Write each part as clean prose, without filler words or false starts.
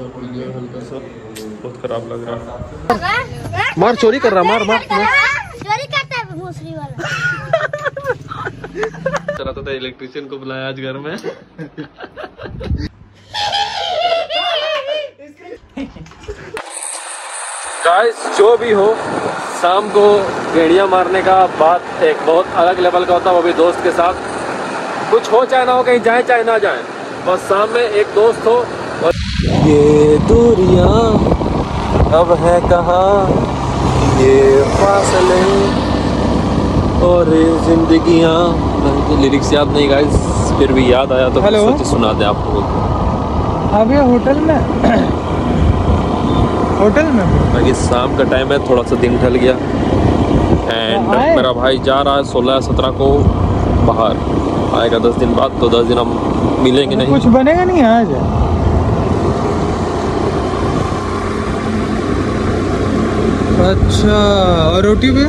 हल्का सा बहुत खराब लग रहा। मार चोरी कर रहा, मार मार चोरी करता है भूसरी वाला। चला तो इलेक्ट्रिशियन को बुलाया आज घर में। गाइस जो भी हो, शाम को गेड़िया मारने का बात एक बहुत अलग लेवल का होता है, वो भी दोस्त के साथ। कुछ हो चाहे ना हो, कहीं जाए चाहे ना जाए, बस सामने में एक दोस्त हो। और ये दूरियां अब है कहाँ, ये फासले और जिंदगियां। लिरिक्स याद नहीं गाइस, फिर भी याद आया तो सच सुना दे आप लोगों को। अब ये होटल में बाकी शाम का टाइम है, थोड़ा सा दिन ढल गया एंड मेरा भाई जा रहा है 16-17 को बाहर, आएगा 10 दिन बाद। तो 10 दिन हम मिलेंगे नहीं। कुछ बनेगा नहीं आज। अच्छा, और रोटी भी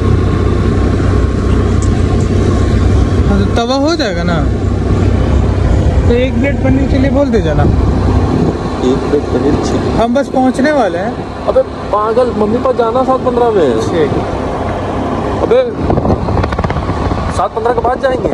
तवा हो जाएगा ना, तो 1 प्लेट पनीर चिली बोल दे जाना। 1 प्लेट पनीर चिली। हम बस पहुंचने वाले हैं। अबे पागल, मम्मी पास जाना 7:15 में। ठीक। अबे 7:15 के बाद जाएंगे।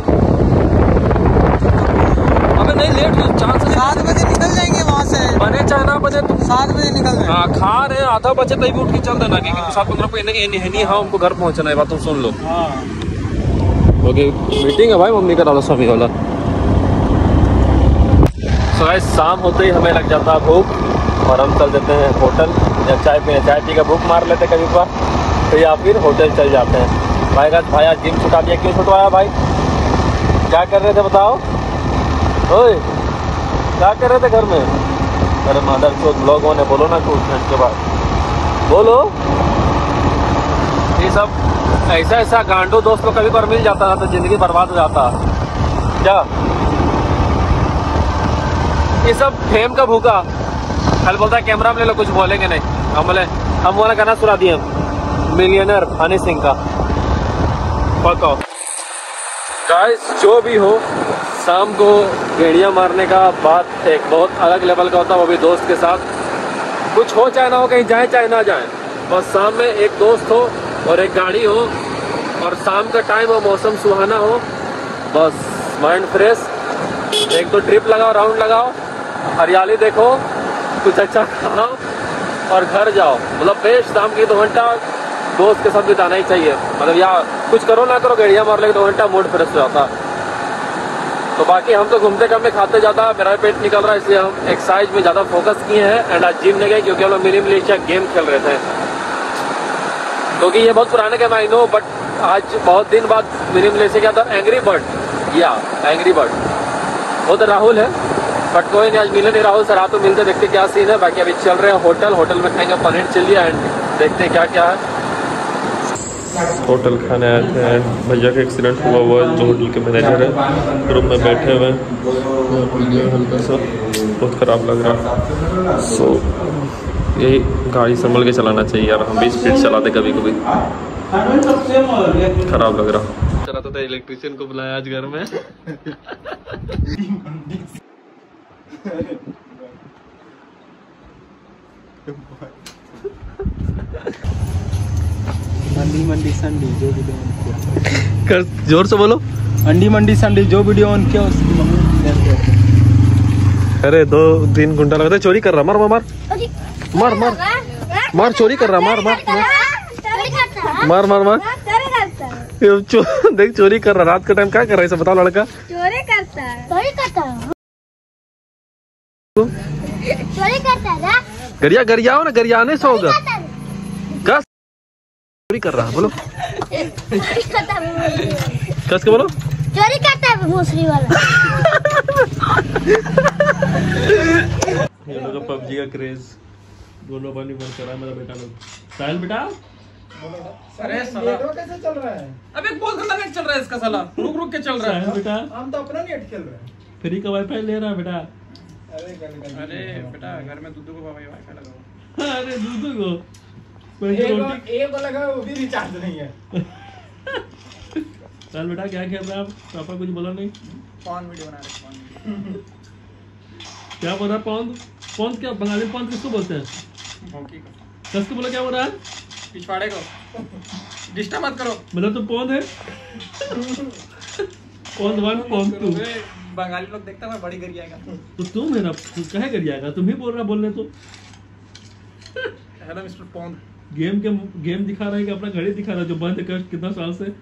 अबे नहीं, लेट हो, 4 से 7 बजे निकल जाएंगे वहाँ से। बने चाहे ना बने, तुम 7 बजे निकल जाएंगे। हाँ, खा रहे हैं, आधा बचे तभी उठ के चल देना, क्योंकि 7:15 को नहीं। हाँ, हमको घर पहुँचना है, बात तुम सुन लो। ओके, मीटिंग है भाई मम्मी का, राधा स्वामी वाला। सो गाइस, शाम होते ही हमें लग जाता है भूख और हम चल देते हैं होटल या चाय पी का भूख मार लेते कभी बार, तो या फिर होटल चल जाते हैं। भाई आज जिम छुटा दिया, क्यों छुटवाया भाई? क्या कर रहे थे बताओ? ओए, क्या कर रहे थे घर में? अरे मदर चोद, लोगों ने बोलो ना कुछ के बाद बोलो। ये सब ऐसा गांडू दोस्त को कभी बार मिल जाता था तो जिंदगी बर्बाद हो जाता। क्या ये सब फेम का भूखा, कल बोलता है कैमरा में ले लो, कुछ बोलेंगे नहीं। हम बोले हम वाला गाना सुना दिए, मिलियनर हनी सिंह का। पकाओ गाइस, जो भी हो, शाम को गेड़िया मारने का बात एक बहुत अलग लेवल का होता है, वो भी दोस्त के साथ। कुछ हो चाहे ना हो, कहीं जाए चाहे ना जाए, बस सामने एक दोस्त हो और एक गाड़ी हो और शाम का टाइम हो, मौसम सुहाना हो, बस माइंड फ्रेश। एक तो ट्रिप लगाओ, राउंड लगाओ, हरियाली देखो, कुछ अच्छा खाओ और घर जाओ। मतलब बेस्ट शाम की 2 घंटा दोस्त के साथ बिताना ही चाहिए। मतलब या कुछ करो ना करो, गेड़िया मार लेके 2 घंटा मूड फ्रेश हो जाता। तो बाकी हम तो घूमते कम में खाते ज़्यादा, मेरा पेट निकल रहा है, इसलिए हम एक्सरसाइज में ज़्यादा फोकस किए हैं। एंड आज जिम नहीं गए क्योंकि हम लोग मिनी मिलिशिया गेम खेल रहे थे, क्योंकि ये बहुत पुराने गेम आई नो, बट आज बहुत दिन बाद मिनी मिलिशिया क्या था, एंग्री बर्ड या एंग्री बर्ड। वो तो राहुल है, बट कोई नहीं, आज मिले नहीं राहुल सर। आप तो मिलते, देखते क्या सीन है। बाकी अभी चल रहे हैं होटल में खाएंगे पनीर चिल्ली एंड देखते हैं क्या क्या है। होटल खाने आए थे एंड भैया का एक्सीडेंट हुआ है, जो होटल के मैनेजर है, रूम में बैठे हुए हैं, हल्का सा बहुत ख़राब लग रहा। सो यही गाड़ी संभल के चलाना चाहिए यार, हम भी स्पीड चलाते कभी कभी, खराब लग रहा। चला तो इलेक्ट्रिशियन को बुलाया आज घर में। अंडी मंडी संडी जो वीडियो ऑन किया, कर जोर से बोलो। अंडी मंडी संडी जो वीडियो ऑन किया उसकी मम्मी। अरे 2-3 घंटा लगता है। चोरी कर रहा, मार मार मार मार मार, चोरी कर रहा, मार मार मार मार मार। देख चोरी कर रहा, रात का टाइम क्या कर रहा है इसे बताओ। लड़का चोरी करता है गरिया हो ना, गरियाने से होगा। क्या चोरी कर रहा, बोलो कस के बोलो। चोरी करता है भूसरी वाला। ये लोग का पबजी का क्रेज, दोनों पानी बंद करा मेरा बेटा लोग। साहिल बेटा, अरे साला कैसे चल रहा है? अबे बहुत गंदा नेट चल रहा है इसका साला, रुक के चल रहा है। बेटा हम तो अपना नेट खेल रहे हैं, फ्री का वाईफाई ले रहा है बेटा। अरे बेटा घर में दूधू को वाईफाई लगाओ। अरे दूधू को एक लगा, वो भी रिचार्ज नहीं है। चल बेटा क्या खेल रहा है आप? पापा कुछ बोला नहीं? कौन वीडियो बना रहे? क्या बोल रहा पौंद? पौंद क्या बंगाली में पौंद किसको बोलते हैं? कस को बोला क्या हो रहा है? पिछवाड़े को डिस्टर्ब मत करो। मतलब तो पौंद है। पौंद 1 पौंद 2 बंगाली लोग देखता है बड़ी कर जाएगा। तो तुम है ना, कहे कर जाएगा, तुम ही बोल रहा बोलने तो। Hello mister पौंद। गेम दिखा रहा है कि अपना घड़ी दिखा रहा है जो बंद कर कितना साल से।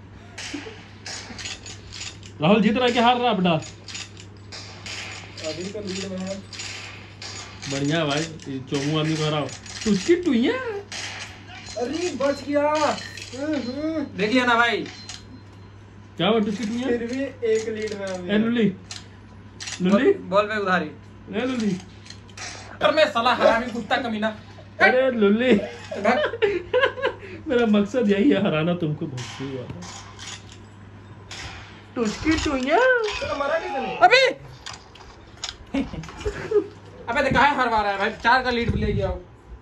राहुल जीत रहा है कि हार रहा बेटा? अभी तो लीड में है। बढ़िया भाई, चोमू आदमी को हराओ। उसकी टुइया अरे बच गया। देखिए ना भाई क्या हुआ उसकी टुइया? फिर भी एक लीड में ए लुल्ली लुल्ली बॉल पे उधारी। ए लुल्ली पर मैं साला हरामी कुत्ता कमीना। अरे लुल्ली मेरा मकसद यही है, हराना तुमको। भोसड़ी वाला टुचकी टुइया अबे अबे देखा है हरवा रहा है भाई। 4 का लीड ले गया।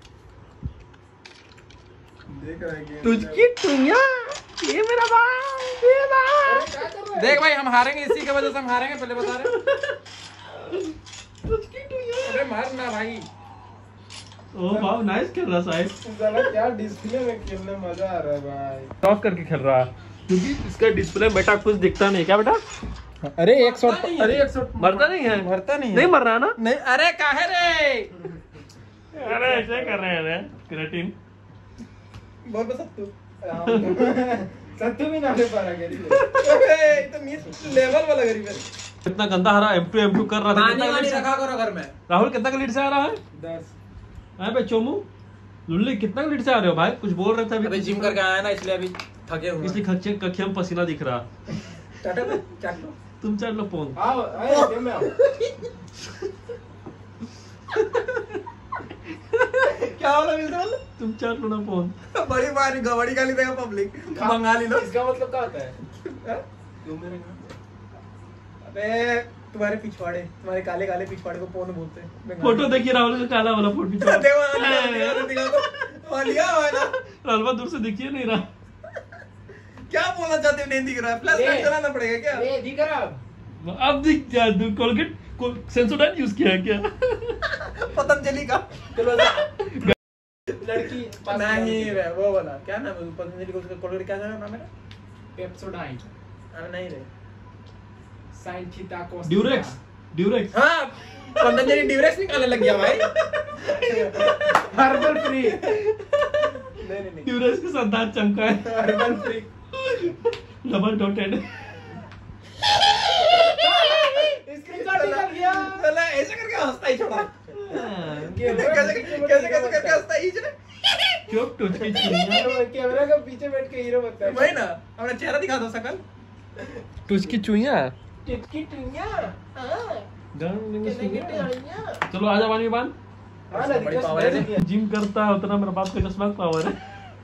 देख रहा है टुचकी टुइया, ये मेरा भाई। देख भाई हम हारेंगे, इसी की वजह से हम हारेंगे, पहले बता रहे। टुचकी टुइया अरे मार ना भाई। ओ वाह नाइस खेल रहा साहिब। साला क्या डिस्प्ले में खेलने मजा आ रहा है भाई। ऑफ करके खेल रहा है क्योंकि इसका डिस्प्ले में बेटा कुछ दिखता नहीं। क्या बेटा? अरे 1 शॉट, अरे 1 शॉट मरता नहीं है? मरता नहीं है। नहीं मर रहा ना? नहीं अरे काहे रे। अरे ऐसे कर रहे हैं रे क्रेटिन। बोल बस सत्तू। सत्तू भी ना ले पा रहा गरीब। अबे तो मिस लेवल वाला गरीब है। कितना गंदा हरा M2 कर रहा था। पानी वाली रखा करो घर में। राहुल कितना का लीड से आ रहा है? 10। हां बे चोमू लुल्ली कितना का लीड से आ रहे हो भाई? कुछ बोल रहे थे अभी। अबे जिम करके आया ना इसलिए अभी थके हुए। इसलिए कक्षा में पसीना दिख रहा। चाटो चाट लो। तुम चाट लो फोन। आओ आओ गेम में आओ। क्या वाला मिल रहा है? तुम चाट लो ना फोन। बड़ी मारी गवड़ी गाली देगा पब्लिक। बंगाली लोग। इसका मतलब क्या होता है? तुम मेरे अबे तुम्हारे पिछवाड़े, तुम्हारे काले काले पिछवाड़े को पोन बोलते हैं। फोटो देखिए राहुल का काला वाला फोटो। राहुल दूर से दिखिए नहीं रहा। क्या बोलना चाहते हो? नहीं दिख रहा है। फ्लैश लाइट चलाना पड़ेगा क्या? ये दिख रहा है। अब दिख गया। कोलगेट सेंसोडाइन यूज किया है क्या? पतंजलि का लड़की नहीं रे, वो वाला क्या नाम है पतंजलि का? उसका कोलगेट क्या नाम है? पेप्सोडाइन। अरे नहीं रे, ड्यूरेक्स। हाँ पतंजलि ड्यूरेक्स निकालने लग गया भाई। Herbal free. नहीं ड्यूरेक्स के साथ दांत चमका है। Herbal free double dotted. Screenshot निकल गया। साला ऐसे करके हंसता ही छोड़ा। कैसे करके हंसता ही छोड़ा। चुप टुचकी चुइया। कैमरा के पीछे बैठ के हीरो बनता है। वही ना, अपना चेहरा दिखा दो शकल। टुचकी चुइया। टिटकी टुइया। हां चलो आजा पानी में बांध। बड़ी पावर है। जिम करता है उतना मेरा बाप का चश्मा पावर है।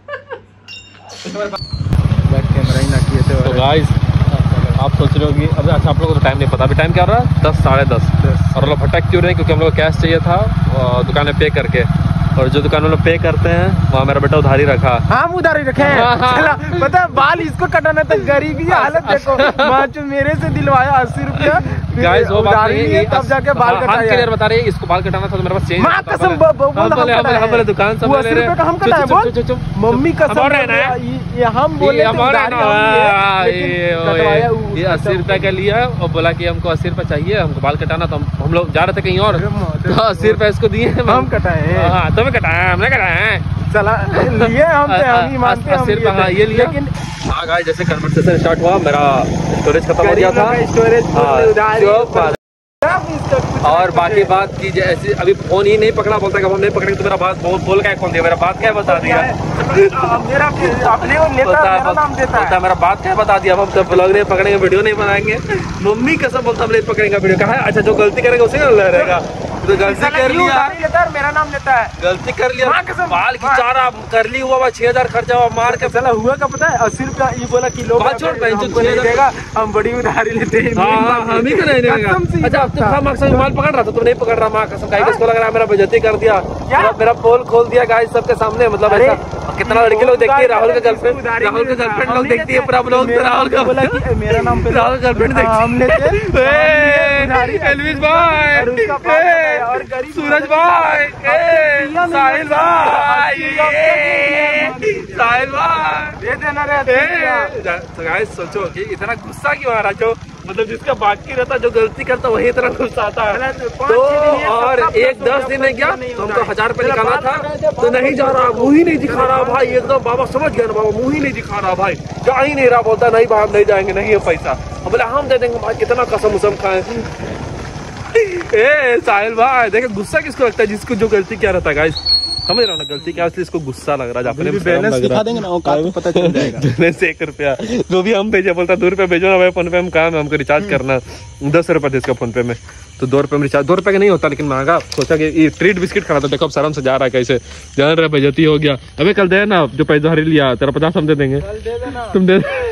बैक कैमरा ही ना किए थे। तो गाइस आप सोच रहे हो कि अभी अच्छा आप लोगों को तो टाइम नहीं पता। अभी टाइम क्या हो रहा है? 10 साढ़े 10। और हम लोग भटक क्यों रहे हैं? क्योंकि हम लोग को कैश चाहिए था दुकान में पे करके। और जो दुकान वाले पे करते हैं वहाँ मेरा बेटा उधारी रखा। हाँ उधारी रखे हैं। पता है बाल इसको कटाना था, गरीबी हालत देखो। माचो मेरे से दिलवाया 80 रुपया। गाइस वो बात नहीं है, तब जाके बाल कटाया। क्लियर बता रही है, इसको बाल कटाना था तो मेरे पास चेंज मां कसम हम बोले दुकान से 80 रुपये का हम कटाए। बोल मम्मी कसम ये हम बोले ये 80 रुपए का लिया और बोला कि हमको 80 रुपए चाहिए, हमको बाल कटाना। तो हम लोग जा रहे थे कहीं और, तो 80 रुपए इसको दिए, हम कटाए। हाँ तुम्हें कटाया, हमने कटाया। चला लिए हम ही मानते हैं। 80 रुपए हाँ ये लिया। लेकिन हाँ गाइस जैसे कन्वर्सेशन स्टार्ट हुआ मेरा स्टोरेज खत्म हो गया था। स्टोरेज और बाकी बात की जैसे अभी फोन ही नहीं पकड़ा, बोलता है हम नहीं पकड़ेंगे तो मेरा बात बोल क्या कौन दिया? मेरा बात क्या बता दिया? मेरा अपने को मेरा नाम देता है। मेरा बात क्या बता दिया? हम सब ब्लॉग नहीं पकड़ेंगे, वीडियो नहीं बनाएंगे। मम्मी कसम बोलता हम नहीं पकड़ेंगे वीडियो। कहा अच्छा जो गलती करेगा उसी का रहेगा। तो गलती कर लिया, मेरा नाम लेता है। गलती कर लिया, बाल खिंचा रहा कर ली हुआ 6000 खर्चा हुआ मार के। चला हुआ का पता है 80 रुपया ये बोला कि लोग देगा, हम बड़ी उधारी लेते हैं। हम ही नहीं देगा। अच्छा अब तो मार्क्स माल पकड़ रहा था, तुम नहीं पकड़ रहा। माँ कसम का किसको लग रहा है मेरा बेइज्जती कर दिया, मेरा पोल खोल दिया गाइस सबके सामने। मतलब ऐसा कितना लड़के लोग देखती है, राहुल का गर्लफ्रेंड लोग देखती है पूरा ब्लॉग। राहुल का बोला कि मेरा नाम पे राहुल गर्लफ्रेंड देखती है। और सूरज भाई, साहिल भाई, साहिल भाई दे देना रे। सोचो कि इतना गुस्सा क्यों आ रहा, जो मतलब जिसका बाकी रहता, जो गलती करता वही इतना गुस्सा आता है। तो और 1-10 दिन नहीं गया तो हमको 1000 रुपये निकालना था, तो नहीं जा रहा, मुँह ही नहीं दिखा रहा भाई। एकदम बाबा समझ गया ना, बाबा मुँह ही नहीं दिखा रहा भाई, जा ही नहीं रहा, बोलता नहीं भाई हम नहीं जाएंगे, नहीं है पैसा। हम बोले हम दे देंगे भाई, कितना कसम उसम खाए। ए साहिल भाई देखे गुस्सा किसको लगता है, जिसको जो गलती क्या रहता है गाइस, समझ रहा हूँ ना गलती क्या, इसलिए इसको गुस्सा लग रहा है। अपने बैलेंस दिखा देंगे ना, वो पता चल जाएगा। बैलेंस 1 रुपया जो भी हम भेजे, बोलता 2 रुपया भेजो ना भाई, फोन पे हम काम है, हमको रिचार्ज करना 10 रुपया थे इसका फोन पे में, तो 2 रुपये में रिचार्ज। 2 रुपये का नहीं होता लेकिन महंगा। सोचा कि ये ट्रीट बिस्किट खाना था, देखो अब शर्म से जा रहा है कैसे, जान रहा बेइज्जती हो गया। अबे कल दे ना, जो पैसा हरी लिया तेरा 50 हम दे देंगे, तुम दे